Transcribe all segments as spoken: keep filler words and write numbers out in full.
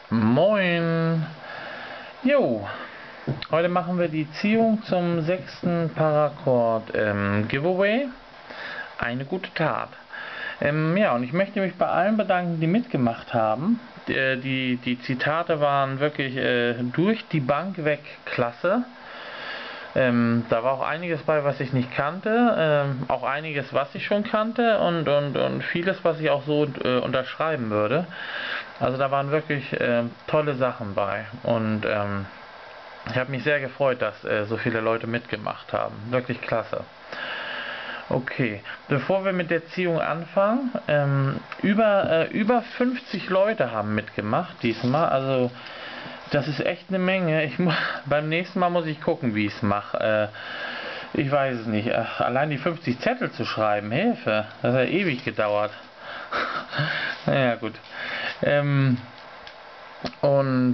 Moin! Jo, heute machen wir die Ziehung zum sechsten Paracord ähm, Giveaway. Eine gute Tat. Ähm, ja, und ich möchte mich bei allen bedanken, die mitgemacht haben. Die, die, die Zitate waren wirklich äh, durch die Bank weg klasse. Ähm, da war auch einiges bei, was ich nicht kannte, ähm, auch einiges, was ich schon kannte und, und, und vieles, was ich auch so äh, unterschreiben würde. Also da waren wirklich äh, tolle Sachen bei und ähm, ich habe mich sehr gefreut, dass äh, so viele Leute mitgemacht haben. Wirklich klasse. Okay, bevor wir mit der Ziehung anfangen, ähm, über, äh, über fünfzig Leute haben mitgemacht diesmal, also das ist echt eine Menge. Ich mu beim nächsten Mal muss ich gucken, wie ich es mache. Äh, ich weiß es nicht. Ach, allein die fünfzig Zettel zu schreiben, Hilfe, das hat ja ewig gedauert. Naja, gut. Ähm, und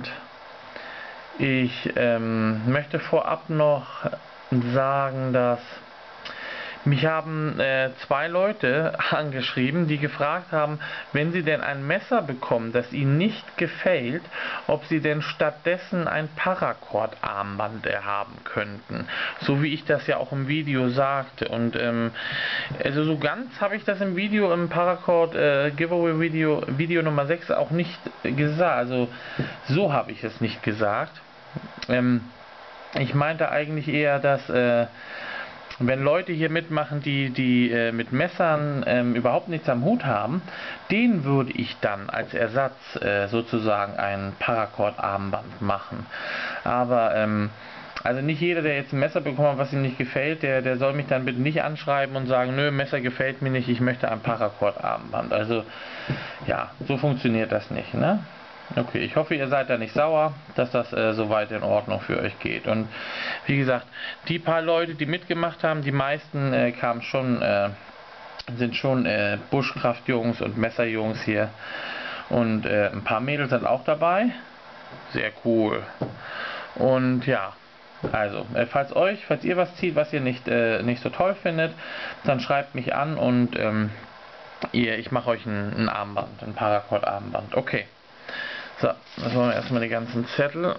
ich ähm, möchte vorab noch sagen, dass mich haben äh, zwei Leute angeschrieben, die gefragt haben, wenn sie denn ein Messer bekommen, das ihnen nicht gefällt, ob sie denn stattdessen ein Paracord-Armband haben könnten. So wie ich das ja auch im Video sagte. Und ähm, also so ganz habe ich das im Video, im Paracord äh, Giveaway Video, Video Nummer sechs auch nicht gesagt. Also so habe ich es nicht gesagt. Ähm, ich meinte eigentlich eher, dass äh, wenn Leute hier mitmachen, die, die äh, mit Messern ähm, überhaupt nichts am Hut haben, denen würde ich dann als Ersatz äh, sozusagen ein Paracord-Armband machen. Aber ähm, also nicht jeder, der jetzt ein Messer bekommt, was ihm nicht gefällt, der, der soll mich dann bitte nicht anschreiben und sagen, nö, Messer gefällt mir nicht, ich möchte ein Paracord-Armband. Also ja, so funktioniert das nicht, ne? Okay, ich hoffe, ihr seid da nicht sauer, dass das äh, soweit in Ordnung für euch geht. Und wie gesagt, die paar Leute, die mitgemacht haben, die meisten äh, kamen schon, äh, sind schon äh, Buschkraftjungs und Messerjungs hier. Und äh, ein paar Mädels sind auch dabei. Sehr cool. Und ja, also, äh, falls euch, falls ihr was zieht, was ihr nicht, äh, nicht so toll findet, dann schreibt mich an und ähm, ihr, ich mache euch ein, ein Armband, ein Paracord-Armband. Okay. So, jetzt wollen wir erstmal die ganzen Zettel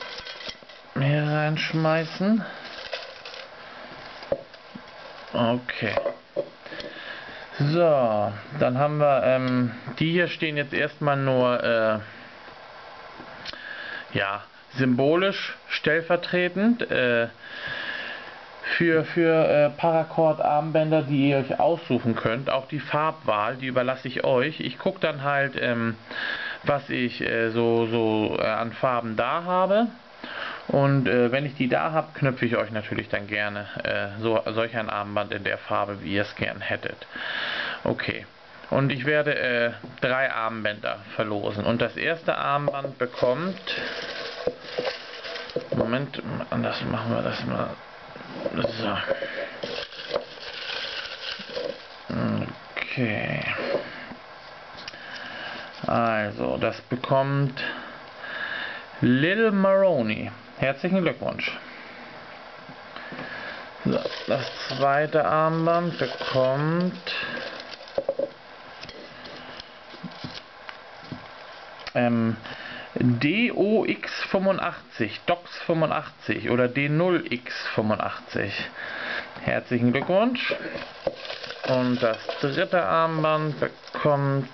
hier reinschmeißen. Okay. So, dann haben wir, ähm, die hier stehen jetzt erstmal nur, äh, ja, symbolisch stellvertretend, äh, für, für äh, Paracord-Armbänder, die ihr euch aussuchen könnt. Auch die Farbwahl, die überlasse ich euch. Ich gucke dann halt, ähm, was ich äh, so, so äh, an Farben da habe. Und äh, wenn ich die da habe, knüpfe ich euch natürlich dann gerne äh, so, solch ein Armband in der Farbe, wie ihr es gern hättet. Okay. Und ich werde äh, drei Armbänder verlosen. Und das erste Armband bekommt... Moment, anders machen wir das mal. So. Okay. Also, das bekommt Lil Maroney. Herzlichen Glückwunsch. So, das zweite Armband bekommt ähm, D O X fünfundachtzig, Dox fünfundachtzig oder D null X fünfundachtzig. Herzlichen Glückwunsch. Und das dritte Armband bekommt...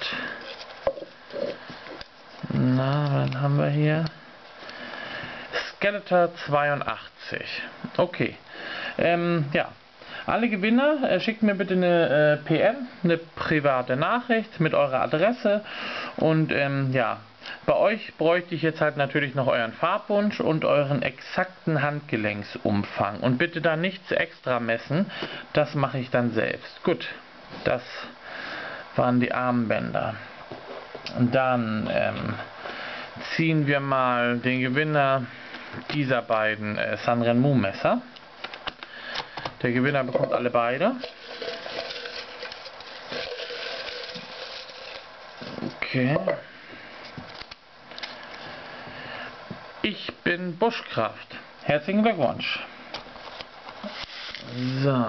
Na, was haben wir hier? Skeletor zweiundachtzig. Okay. Ähm, ja. Alle Gewinner, äh, schickt mir bitte eine äh, P M, eine private Nachricht mit eurer Adresse. Und ähm, ja, bei euch bräuchte ich jetzt halt natürlich noch euren Farbwunsch und euren exakten Handgelenksumfang. Und bitte da nichts extra messen, das mache ich dann selbst. Gut, das waren die Armbänder. Und dann ähm, ziehen wir mal den Gewinner dieser beiden äh, Sanrenmu Messer. Der Gewinner bekommt alle beide. Okay. Ich bin Buschkraft. Herzlichen Glückwunsch. So.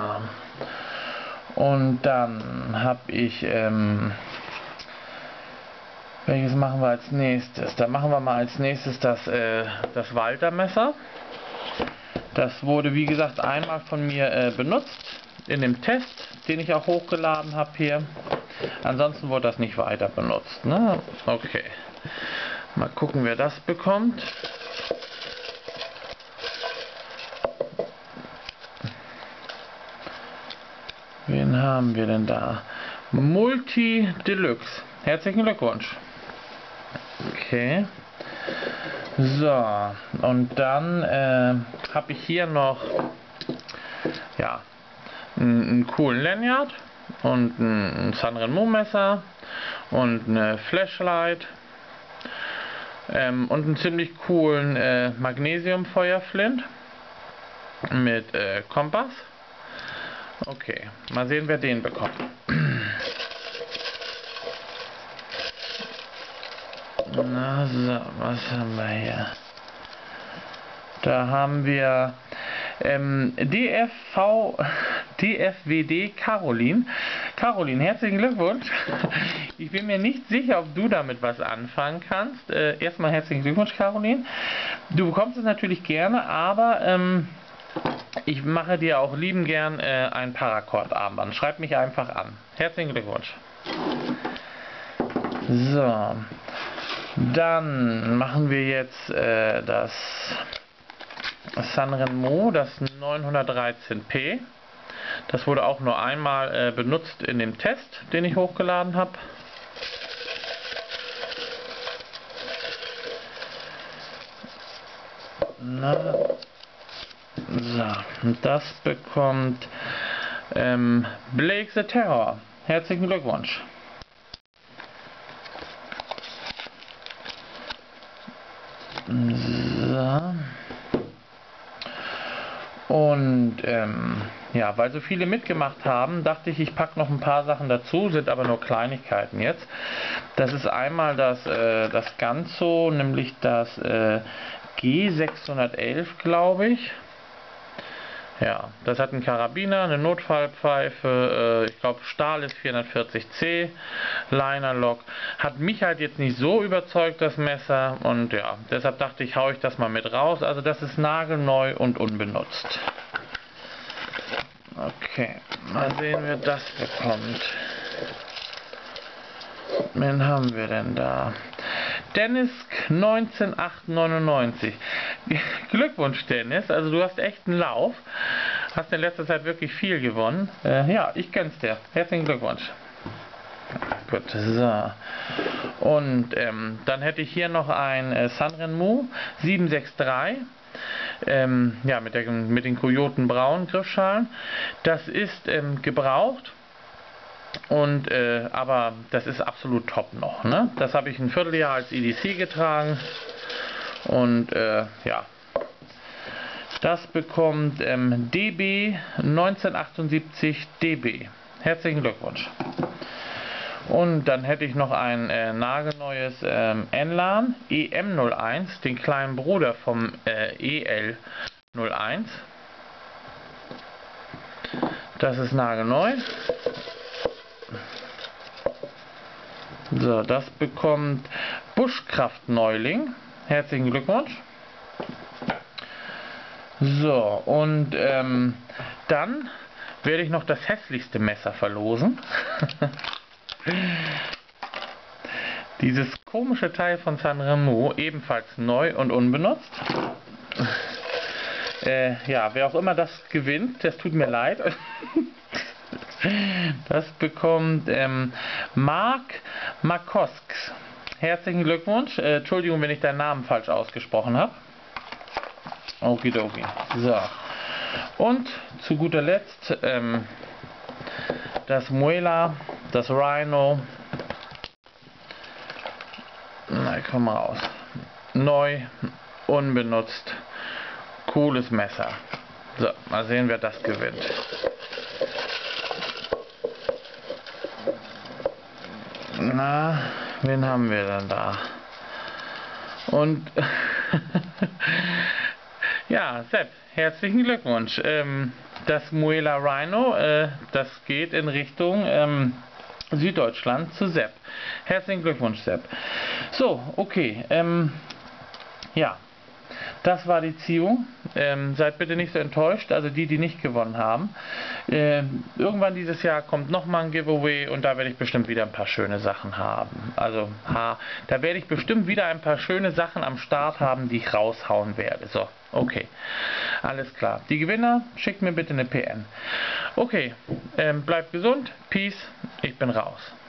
Und dann habe ich ähm, Welches machen wir als nächstes? Da machen wir mal als nächstes das, äh, das Walther Messer. Das wurde wie gesagt einmal von mir äh, benutzt in dem Test, den ich auch hochgeladen habe hier. Ansonsten wurde das nicht weiter benutzt. Ne? Okay. Mal gucken, wer das bekommt. Wen haben wir denn da? Multi Deluxe. Herzlichen Glückwunsch. Okay. So, und dann äh, habe ich hier noch ja, einen, einen coolen Lanyard und ein Sanrenmo Messer und eine Flashlight ähm, und einen ziemlich coolen äh, Magnesiumfeuerflint mit äh, Kompass. Okay, mal sehen, wer den bekommt. Na so, was haben wir hier? Da haben wir ähm, D F V, D F W D Caroline. Caroline, herzlichen Glückwunsch. Ich bin mir nicht sicher, ob du damit was anfangen kannst. Äh, erstmal herzlichen Glückwunsch, Caroline. Du bekommst es natürlich gerne, aber ähm, ich mache dir auch lieben gern äh, ein Paracord-Armband. Schreib mich einfach an. Herzlichen Glückwunsch. So. Dann machen wir jetzt äh, das Sanrenmo, das neunhundertdreizehn P. Das wurde auch nur einmal äh, benutzt in dem Test, den ich hochgeladen habe. Na, so, und das bekommt ähm, Blake the Terror. Herzlichen Glückwunsch. So. Und ähm, ja, weil so viele mitgemacht haben, dachte ich, ich packe noch ein paar Sachen dazu, sind aber nur Kleinigkeiten jetzt. Das ist einmal das, äh, das Ganzo, nämlich das äh, G sechshundertelf, glaube ich. Ja, das hat einen Karabiner, eine Notfallpfeife, äh, ich glaube Stahl ist vierhundertvierzig C, Linerlock. Hat mich halt jetzt nicht so überzeugt, das Messer, und ja, deshalb dachte ich, hau ich das mal mit raus. Also das ist nagelneu und unbenutzt. Okay, mal sehen, wer das bekommt. Wen haben wir denn da? Dennis neunzehnhundertneunundneunzig. Glückwunsch, Dennis. Also du hast echt einen Lauf. Hast in letzter Zeit wirklich viel gewonnen. Äh, ja, ich gönn's dir. Herzlichen Glückwunsch. Gut, so. Und ähm, dann hätte ich hier noch ein äh, Sanrenmo sieben sechs drei. Ähm, ja, mit, der, mit den Kojotenbraun Griffschalen. Das ist ähm, gebraucht. Und äh, aber das ist absolut top noch, ne? Das habe ich ein Vierteljahr als E D C getragen und äh, ja, das bekommt ähm, D B neunzehnhundertachtundsiebzig D B. Herzlichen Glückwunsch. Und dann hätte ich noch ein äh, nagelneues ähm, Enlan E M null eins, den kleinen Bruder vom äh, E L null eins. Das ist nagelneu. So, das bekommt Buschkraft Neuling. Herzlichen Glückwunsch. So, und ähm, dann werde ich noch das hässlichste Messer verlosen. Dieses komische Teil von Sanrenmo, ebenfalls neu und unbenutzt. Äh, ja, wer auch immer das gewinnt, das tut mir leid. Das bekommt ähm, Mark Makosks. Herzlichen Glückwunsch. Äh, Entschuldigung, wenn ich deinen Namen falsch ausgesprochen habe. Okidoki. So. Und zu guter Letzt ähm, das Muela, das Rhino. Na, komm raus. Neu, unbenutzt. Cooles Messer. So, mal sehen, wer das gewinnt. Na, wen haben wir denn da? Und ja, Sepp, herzlichen Glückwunsch. Ähm, das Muela Rhino, äh, das geht in Richtung ähm, Süddeutschland zu Sepp. Herzlichen Glückwunsch, Sepp. So, okay. Ähm, ja, das war die Ziehung. Ähm, seid bitte nicht so enttäuscht, also die, die nicht gewonnen haben. Ähm, irgendwann dieses Jahr kommt nochmal ein Giveaway und da werde ich bestimmt wieder ein paar schöne Sachen haben. Also, ha, da werde ich bestimmt wieder ein paar schöne Sachen am Start haben, die ich raushauen werde. So, okay. Alles klar. Die Gewinner, schickt mir bitte eine P N. Okay, ähm, bleibt gesund. Peace. Ich bin raus.